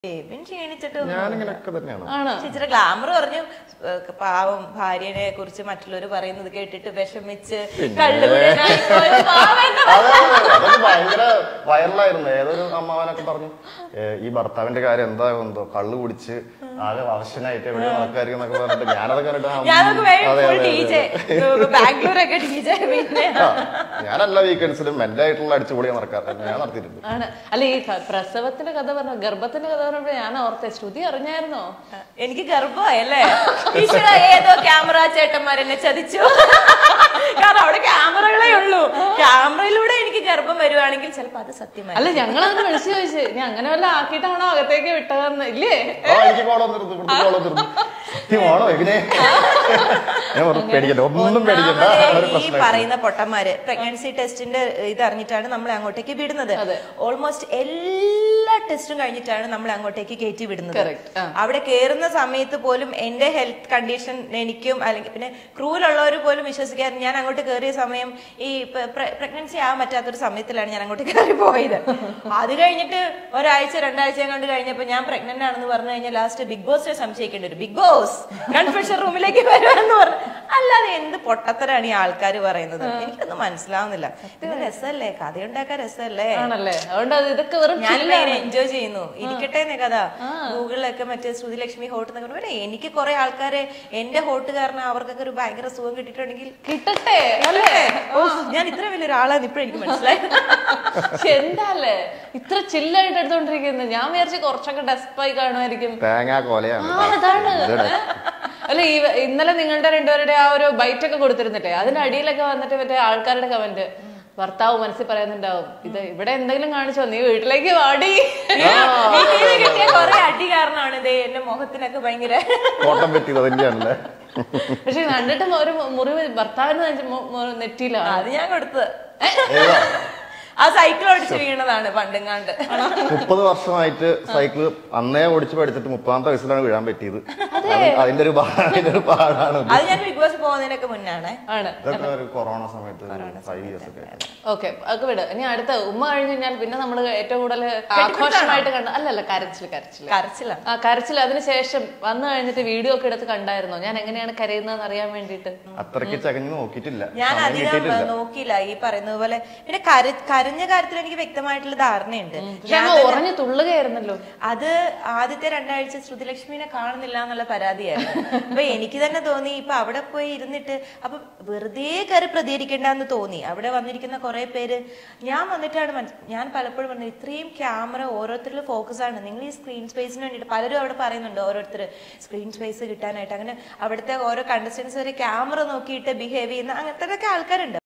ചേച്ചിയുടെ ഗ്ലാമർ പറഞ്ഞു പാവം ഭാര്യനെ കുറിച്ച് മറ്റുള്ളവർ പറയുന്നത് കേട്ടിട്ട് വിഷമിച്ച് ഭയങ്കര വൈറലായിരുന്നു. ഏതൊരു അമ്മാവനൊക്കെ പറഞ്ഞു ഈ ഭർത്താവിന്റെ കാര്യം എന്താ എന്തോ കള്ളു കുടിച്ച് ആകെ അവശനായിട്ട് എവിടെ നടക്കായിരിക്കും എന്നൊക്കെ പറഞ്ഞിട്ട് ഞാനതൊക്കെ ഞാൻ എല്ലാ വീക്കെൻഡ്സിലും മെന്റായിട്ടുള്ള അടിച്ചുപൊളിയാ നടക്കാറ്. ഞാൻ നടത്തിയിട്ടുണ്ട്. അല്ല ഈ പ്രസവത്തിന്റെ കഥ പറഞ്ഞ ഗർഭത്തിന്റെ കഥ പറഞ്ഞപ്പോ ഞാൻ ഓർത്തെ ശ്രുതി അറിഞ്ഞായിരുന്നോ? എനിക്ക് ഗർഭമായല്ലേ ഏതോ ക്യാമറ ചേട്ടന്മാരെന്നെ ചതിച്ചു. കാരണം അവിടെ ക്യാമറകളേ ഉള്ളൂ. ക്യാമറയിലൂടെ എനിക്ക് ഗർഭം വരുവാണെങ്കിൽ ചിലപ്പോ അത് സത്യമായി. അല്ല ഞങ്ങളത് വിളിച്ചു ചോദിച്ചു ഞാൻ അങ്ങനെ വല്ല ആക്കിയിട്ടാണോ അകത്തേക്ക് വിട്ടതെന്ന്. ഇല്ലേ ഈ പറയുന്ന പൊട്ടന്മാര് പ്രഗ്നൻസി ടെസ്റ്റിന്റെ ഇത് അറിഞ്ഞിട്ടാണ് നമ്മളെ അങ്ങോട്ടേക്ക് വിടുന്നത്. ഓൾമോസ്റ്റ് എല്ലാ ടെസ്റ്റും കഴിഞ്ഞിട്ടാണ് നമ്മളെ അങ്ങോട്ടേക്ക് കയറ്റി വിടുന്നത്. അവിടെ കയറുന്ന സമയത്ത് പോലും എന്റെ ഹെൽത്ത് കണ്ടീഷൻ എനിക്കും അല്ലെങ്കിൽ പിന്നെ ക്രൂവിലുള്ളവർ പോലും വിശ്വസിക്കാറ്. ഞാൻ അങ്ങോട്ട് കയറിയ സമയം ഈ പ്രഗ്നൻസി ആവാൻ പറ്റാത്തൊരു സമയത്തിലാണ് ഞാൻ അങ്ങോട്ട് കയറി പോയത്. അത് കഴിഞ്ഞിട്ട് ഒരാഴ്ച 2 ആഴ്ച കണ്ട് കഴിഞ്ഞപ്പോ ഞാൻ പ്രഗ്നന്റ് ആണെന്ന് പറഞ്ഞു കഴിഞ്ഞാൽ ലാസ്റ്റ് ബിഗ് ബോസിനെ സംശയിക്കേണ്ടി വരും. ബിഗ് ബോസ് കൺഫെഷൻ റൂമിലേക്ക് വരുമെന്ന് പറഞ്ഞു. അല്ലാതെ എന്ത് പൊട്ടത്തരാണ് ഈ ആൾക്കാർ പറയുന്നത്? എനിക്കൊന്നും മനസ്സിലാവുന്നില്ല. ഇത് രസമല്ലേ, കഥയുണ്ടാക്കാൻ രസമല്ലേ? ഞാൻ എൻജോയ് ചെയ്യുന്നു. ഇരിക്കട്ടെ കഥ. ഗൂഗിളിലൊക്കെ മറ്റേ ശ്രുതി ലക്ഷ്മി ഹോട്ട് എന്നൊക്കെ പറഞ്ഞാൽ എനിക്ക് കുറെ ആൾക്കാരെ എന്റെ ഹോട്ട് കാരണം അവർക്കൊക്കെ ഒരു ഭയങ്കര സുഖം കിട്ടിയിട്ടുണ്ടെങ്കിൽ കിട്ടട്ടെ. ഞാൻ ഇത്ര വലിയൊരാളാന്ന് ഇപ്പഴും എനിക്ക് മനസ്സിലായി. എന്താല്ലേ ഇത്ര ചില്ലായിട്ട് എടുത്തോണ്ടിരിക്കുന്നത്? ഞാൻ വിചാരിച്ചു കുറച്ചൊക്കെ ഡെസ്പായി കാണുമായിരിക്കും. അല്ല ഇന്നലെ നിങ്ങളുടെ രണ്ടുപേരുടെ ആ ഒരു ബൈറ്റ് ഒക്കെ കൊടുത്തിരുന്നില്ലേ, അതിന്റെ അടിയിലൊക്കെ വന്നിട്ട് മറ്റേ ആൾക്കാരുടെ കമന്റ് ഭർത്താവ് മനസ്സിൽ പറയുന്നുണ്ടാവും ഇത് ഇവിടെ എന്തെങ്കിലും കാണിച്ചോ, നീ വീട്ടിലേക്ക് വാടി. കിട്ടിയ കുറെ അടി കാരണമാണ് ഇത് എന്റെ മുഖത്തിനൊക്കെ ഭയങ്കര പക്ഷെ കണ്ടിട്ട് ഒരു മുറിവ് ഭർത്താവിന് നെറ്റിയിലാണ്. അത് ഞാൻ കൊടുത്തത്. ആ സൈക്കിൾ ഓടിച്ച് വീണതാണ് പണ്ടെങ്ങാണ്ട്. 30 വർഷമായിട്ട് സൈക്കിൾ അന്നേ ഓടിച്ച് പഠിച്ചിട്ട് 30ാമത്തെ വയസ്സിലാണ് വീഴാൻ പറ്റിയത്. അതിന്റെ ഒരു പാടാണ്. അത് ഞാൻ ബിഗ് ബോസ് പോകുന്നതിനൊക്കെ മുന്നാണ്. കൊറോണ സമയത്ത് 5 years ഒക്കെ. ഓക്കെ അതൊക്കെ വിട്. ഇനി അടുത്ത ഉമ്മ കഴിഞ്ഞ് കഴിഞ്ഞാൽ പിന്നെ നമ്മള് ഏറ്റവും കൂടുതൽ ആഘോഷമായിട്ട് കണ്ട അല്ലല്ല കരച്ചിൽ. അതിനുശേഷം വന്നു കഴിഞ്ഞിട്ട് വീഡിയോ ഒക്കെ എടുത്ത് കണ്ടായിരുന്നോ ഞാൻ എങ്ങനെയാണ് കരയുന്നതെന്ന് അറിയാൻ വേണ്ടിട്ട്? അത്രയ്ക്ക് ചകഞ്ഞ് നോക്കിയിട്ടില്ല. ഞാൻ അധികം നോക്കിയില്ല. ഈ പറയുന്നത് പോലെ പിന്നെ കരഞ്ഞ കാര്യത്തിൽ എനിക്ക് വ്യക്തമായിട്ടുള്ള ധാരണയുണ്ട്. ഉറഞ്ഞു തുള്ളുകയായിരുന്നല്ലോ. അത് ആദ്യത്തെ 2 ആഴ്ച ശ്രുതി ലക്ഷ്മിനെ കാണുന്നില്ല എന്നുള്ള പരാതിയായിരുന്നു. അപ്പൊ എനിക്ക് തന്നെ തോന്നി ഇപ്പൊ അവിടെ പോയി ഇരുന്നിട്ട് അപ്പൊ വെറുതെ കയറി പ്രതികരിക്കേണ്ടെന്ന് തോന്നി. അവിടെ വന്നിരിക്കുന്ന കുറെ പേര് ഞാൻ വന്നിട്ടാണ് ഞാൻ പലപ്പോഴും പറഞ്ഞു ഇത്രയും ക്യാമറ ഓരോരുത്തരിലും ഫോക്കസ് ആണ്. നിങ്ങൾ ഈ സ്ക്രീൻ സ്പേസിന് വേണ്ടിയിട്ട് പലരും അവിടെ പറയുന്നുണ്ട് ഓരോരുത്തർ സ്ക്രീൻ സ്പേസ് കിട്ടാനായിട്ട്. അങ്ങനെ അവിടുത്തെ ഓരോ കണ്ടസ്റ്റൻസ് വരെ ക്യാമറ നോക്കിയിട്ട് ബിഹേവ് ചെയ്യുന്ന അങ്ങനത്തെ ആൾക്കാരുണ്ട്.